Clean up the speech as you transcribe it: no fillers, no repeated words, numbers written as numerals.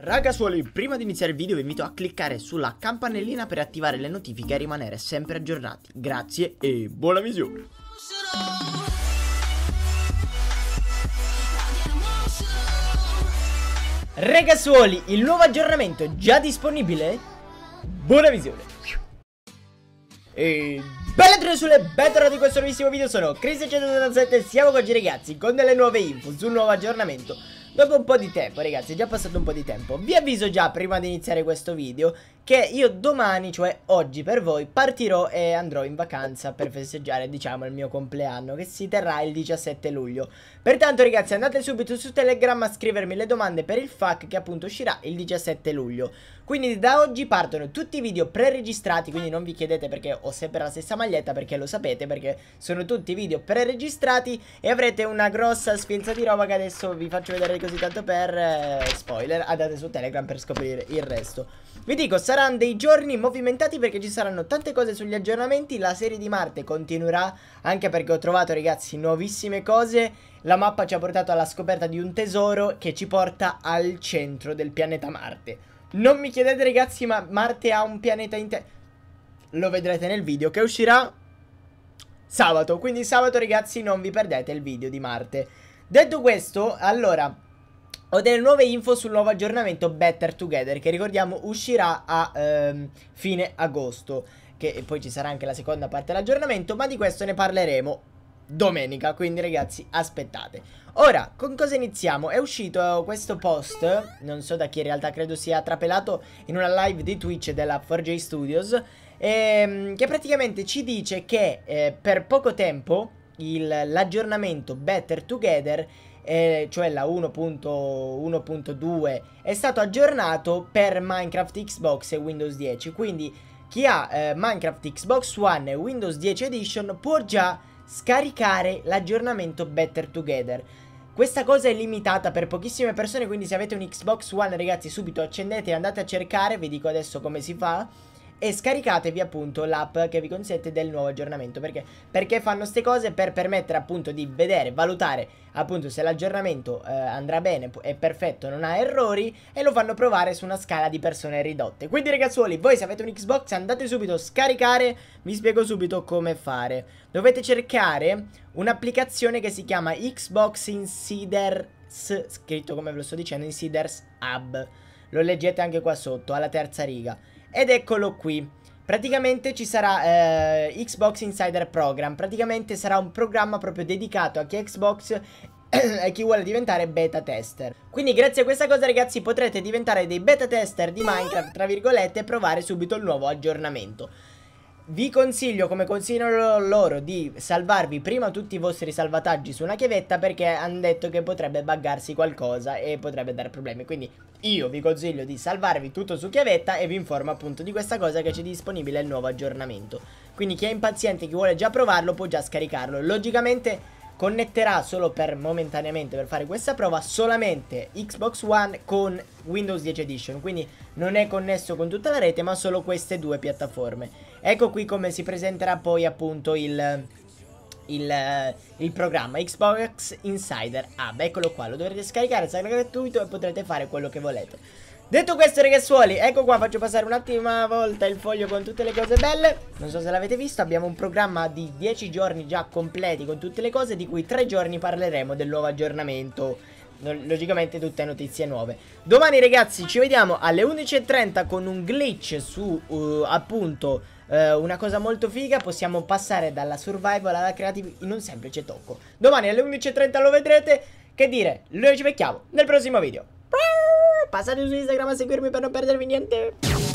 Ragazzuoli, prima di iniziare il video vi invito a cliccare sulla campanellina per attivare le notifiche e rimanere sempre aggiornati. Grazie e buona visione. Ragazzuoli, il nuovo aggiornamento è già disponibile? Buona visione. E bella tutti sulle bentornati di questo nuovissimo video, sono Chris177 e siamo oggi ragazzi con delle nuove info sul nuovo aggiornamento. Dopo un po' di tempo ragazzi, è già passato un po' di tempo. Vi avviso già prima di iniziare questo video che io domani, cioè oggi per voi, partirò e andrò in vacanza per festeggiare, diciamo, il mio compleanno, che si terrà il 17 luglio. Pertanto ragazzi andate subito su Telegram a scrivermi le domande per il FAQ che appunto uscirà il 17 luglio. Quindi da oggi partono tutti i video preregistrati, quindi non vi chiedete perché ho sempre la stessa maglietta, perché lo sapete, perché sono tutti video preregistrati e avrete una grossa sfilza di roba che adesso vi faccio vedere così tanto per spoiler. Andate su Telegram per scoprire il resto. Vi dico, saranno dei giorni movimentati perché ci saranno tante cose sugli aggiornamenti. La serie di Marte continuerà, anche perché ho trovato ragazzi nuovissime cose. La mappa ci ha portato alla scoperta di un tesoro che ci porta al centro del pianeta Marte. Non mi chiedete ragazzi, ma Marte ha un pianeta intero. Lo vedrete nel video che uscirà sabato. Quindi sabato ragazzi non vi perdete il video di Marte. Detto questo, allora ho delle nuove info sul nuovo aggiornamento Better Together, che ricordiamo uscirà a fine agosto, che poi ci sarà anche la seconda parte dell'aggiornamento, ma di questo ne parleremo domenica, quindi ragazzi aspettate. Ora, con cosa iniziamo? È uscito questo post, non so da chi in realtà, credo sia trapelato in una live di Twitch della 4J Studios, che praticamente ci dice che per poco tempo l'aggiornamento Better Together, cioè la 1.1.2, è stato aggiornato per Minecraft Xbox e Windows 10. Quindi chi ha Minecraft Xbox One e Windows 10 Edition può già scaricare l'aggiornamento Better Together. Questa cosa è limitata per pochissime persone, quindi se avete un Xbox One ragazzi subito accendete e andate a cercare, vi dico adesso come si fa, e scaricatevi appunto l'app che vi consente del nuovo aggiornamento. Perché fanno ste cose? Per permettere appunto di vedere, valutare appunto se l'aggiornamento andrà bene, è perfetto, non ha errori, e lo fanno provare su una scala di persone ridotte. Quindi ragazzuoli, voi se avete un Xbox andate subito a scaricare, vi spiego subito come fare. Dovete cercare un'applicazione che si chiama Xbox Insiders, scritto come ve lo sto dicendo, Insiders Hub. Lo leggete anche qua sotto, alla terza riga. Ed eccolo qui. Praticamente ci sarà Xbox Insider Program. Praticamente sarà un programma proprio dedicato a chi ha Xbox e chi vuole diventare beta tester. Quindi grazie a questa cosa ragazzi potrete diventare dei beta tester di Minecraft tra virgolette e provare subito il nuovo aggiornamento. Vi consiglio, come consigliano loro, di salvarvi prima tutti i vostri salvataggi su una chiavetta, perché hanno detto che potrebbe buggarsi qualcosa e potrebbe dare problemi. Quindi io vi consiglio di salvarvi tutto su chiavetta e vi informo appunto di questa cosa, che c'è disponibile il nuovo aggiornamento. Quindi chi è impaziente, chi vuole già provarlo, può già scaricarlo. Logicamente connetterà solo per momentaneamente, per fare questa prova, solamente Xbox One con Windows 10 Edition. Quindi non è connesso con tutta la rete, ma solo queste due piattaforme. Ecco qui come si presenterà poi appunto il programma Xbox Insider Hub. Eccolo qua, lo dovrete scaricare, sarà gratuito e potrete fare quello che volete. Detto questo ragazzuoli, ecco qua, faccio passare un'ultima volta il foglio con tutte le cose belle. Non so se l'avete visto, abbiamo un programma di 10 giorni già completi con tutte le cose, di cui 3 giorni parleremo del nuovo aggiornamento. Logicamente tutte notizie nuove. Domani ragazzi ci vediamo alle 11:30 con un glitch su appunto una cosa molto figa. Possiamo passare dalla survival alla creative in un semplice tocco. Domani alle 11:30 lo vedrete. Che dire, noi ci becchiamo nel prossimo video. Passate su Instagram a seguirmi per non perdervi niente.